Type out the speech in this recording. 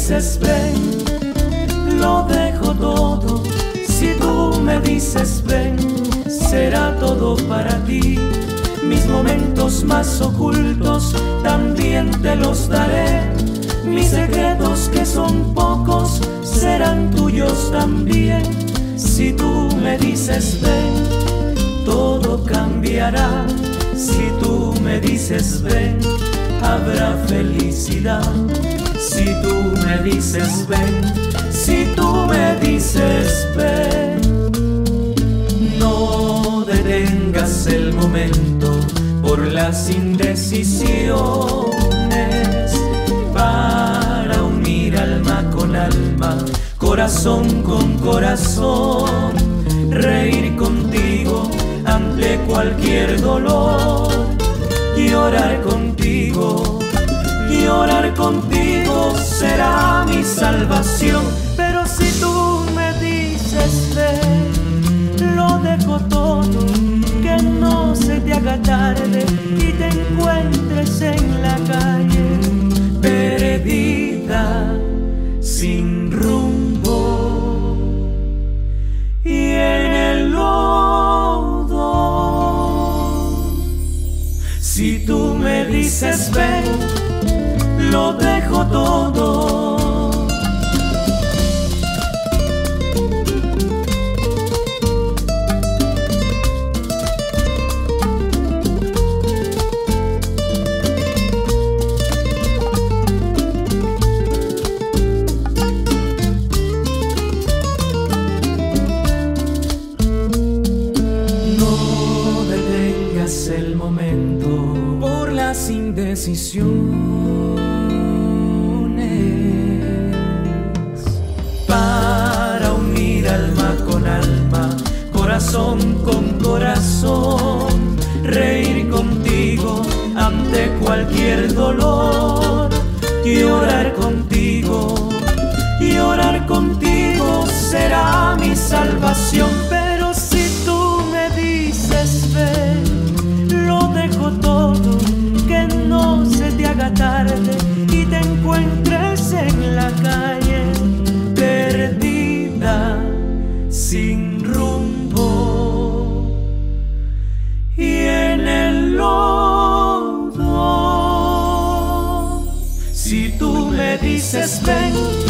dices ven, lo dejo todo. Si tú me dices ven, será todo para ti. Mis momentos más ocultos también te los daré. Mis secretos que son pocos serán tuyos también. Si tú me dices ven, todo cambiará. Si tú me dices ven, habrá felicidad. Si tú me dices ven, si tú me dices ven, no detengas el momento por las indecisiones, para unir alma con alma, corazón con corazón, reír contigo ante cualquier dolor, llorar contigo. Llorar contigo será mi salvación. Pero si tú me dices ven, lo dejo todo, que no se te haga tarde y te encuentres en la calle, perdida, sin rumbo y en el lodo. Si tú me dices ven, lo dejo todo. No detengas el momento por las indecisiones, para unir alma con alma, corazón con corazón, reír contigo ante cualquier dolor, llorar contigo. Llorar contigo será mi salvación. Pero si tú me dices ven, lo dejo todo, que no se te haga tarde y te encuentres en la calle, perdida, sin rumbo y en el lodo. Si tú me dices ven,